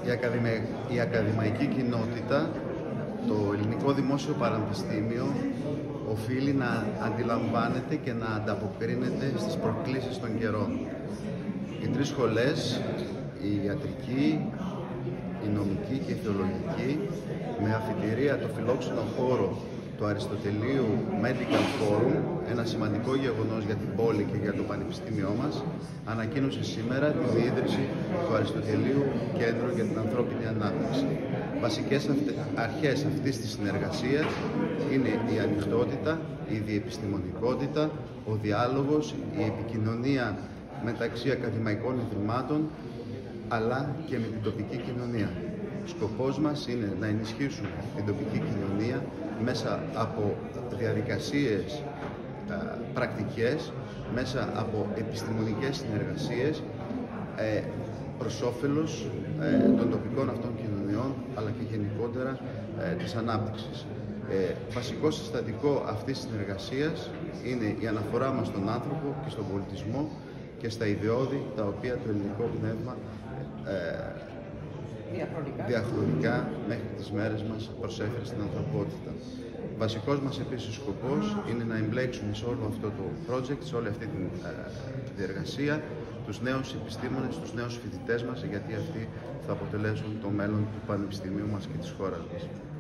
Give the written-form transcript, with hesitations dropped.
Η ακαδημαϊκή κοινότητα, το ελληνικό δημόσιο πανεπιστήμιο, οφείλει να αντιλαμβάνεται και να ανταποκρίνεται στις προκλήσεις των καιρών. Οι τρεις σχολές, η ιατρική, η νομική και η θεολογική, με αφιτηρία το φιλόξενο χώρο του Αριστοτελείου Medical Forum, ένα σημαντικό γεγονός για την πόλη και για το πανεπιστήμιό μας, ανακοίνωσε σήμερα την ίδρυση του Αριστοτελείου Κέντρου για την Ανθρώπινη Ανάπτυξη. Βασικές αρχές αυτής της συνεργασίας είναι η ανοιχτότητα, η διεπιστημονικότητα, ο διάλογος, η επικοινωνία μεταξύ ακαδημαϊκών ιδρυμάτων, αλλά και με την τοπική κοινωνία. Ο σκοπός μας είναι να ενισχύσουμε την τοπική κοινωνία μέσα από διαδικασίες πρακτικές, μέσα από επιστημονικές συνεργασίες προς όφελος των τοπικών αυτών κοινωνιών, αλλά και γενικότερα της ανάπτυξης. Βασικό συστατικό αυτής της συνεργασίας είναι η αναφορά μας στον άνθρωπο και στον πολιτισμό και στα ιδεώδη τα οποία το ελληνικό πνεύμα διαχρονικά μέχρι τις μέρες μας προσέφερε στην ανθρωπότητα. Βασικός μας επίσης σκοπός είναι να εμπλέξουμε σε όλο αυτό το project, σε όλη αυτή τη διεργασία, τους νέους επιστήμονες, τους νέους φοιτητές μας, γιατί αυτοί θα αποτελέσουν το μέλλον του πανεπιστημίου μας και της χώρας μας.